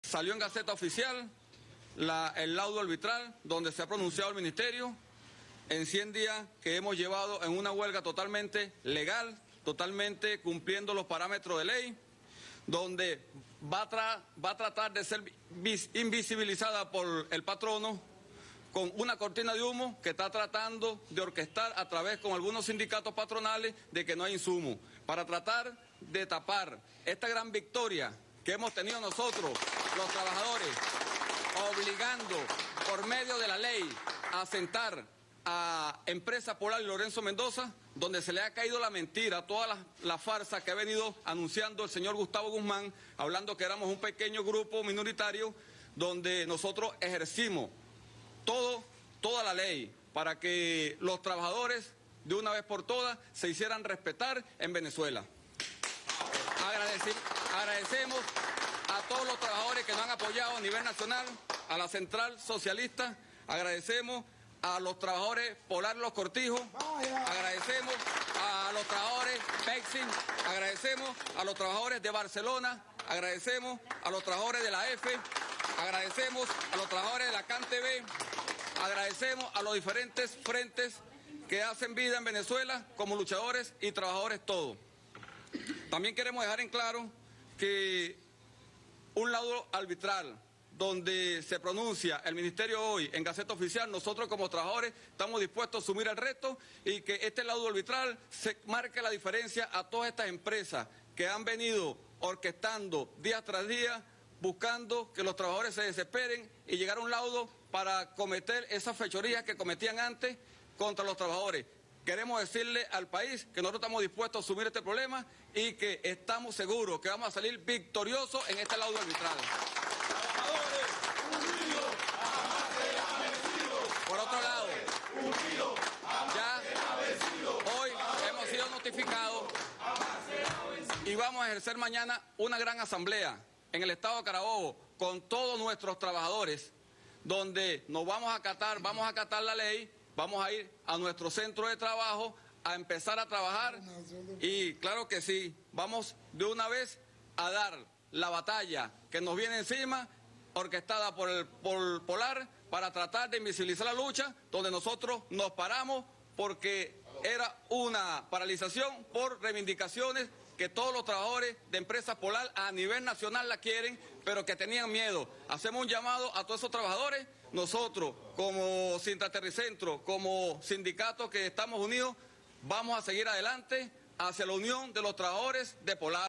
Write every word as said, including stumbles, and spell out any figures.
salió en Gaceta Oficial la, el laudo arbitral donde se ha pronunciado el Ministerio en cien días que hemos llevado en una huelga totalmente legal, totalmente cumpliendo los parámetros de ley, donde va a, tra va a tratar de ser invisibilizada por el patrono con una cortina de humo que está tratando de orquestar a través con algunos sindicatos patronales de que no hay insumo, para tratar de tapar esta gran victoria que hemos tenido nosotros, los trabajadores, obligando por medio de la ley a sentar a Empresa Polar y Lorenzo Mendoza, donde se le ha caído la mentira, toda la, la farsa que ha venido anunciando el señor Gustavo Guzmán, hablando que éramos un pequeño grupo minoritario, donde nosotros ejercimos todo, toda la ley para que los trabajadores de una vez por todas se hicieran respetar en Venezuela. Agradece, agradecemos a todos los trabajadores que nos han apoyado a nivel nacional, a la Central Socialista, agradecemos a los trabajadores Polar Los Cortijos, agradecemos a los trabajadores Pexin, agradecemos a los trabajadores de Barcelona, agradecemos a los trabajadores de la EFE, agradecemos a los trabajadores de la C A N T V, agradecemos a los diferentes frentes que hacen vida en Venezuela como luchadores y trabajadores todos. También queremos dejar en claro que un laudo arbitral donde se pronuncia el Ministerio hoy en Gaceta Oficial, nosotros como trabajadores estamos dispuestos a asumir el reto y que este laudo arbitral se marque la diferencia a todas estas empresas que han venido orquestando día tras día, buscando que los trabajadores se desesperen y llegar a un laudo para cometer esas fechorías que cometían antes contra los trabajadores. Queremos decirle al país que nosotros estamos dispuestos a asumir este problema y que estamos seguros que vamos a salir victoriosos en este laudo arbitral. Por otro lado, ya hoy hemos sido notificados y vamos a ejercer mañana una gran asamblea en el estado de Carabobo con todos nuestros trabajadores, donde nos vamos a acatar, vamos a acatar la ley, vamos a ir a nuestro centro de trabajo a empezar a trabajar y claro que sí, vamos de una vez a dar la batalla que nos viene encima, orquestada por el por Polar, para tratar de invisibilizar la lucha, donde nosotros nos paramos porque era una paralización por reivindicaciones que todos los trabajadores de Empresa Polar a nivel nacional la quieren, pero que tenían miedo. Hacemos un llamado a todos esos trabajadores, nosotros como Sintraterricentro, como sindicato que estamos unidos, vamos a seguir adelante hacia la unión de los trabajadores de Polar.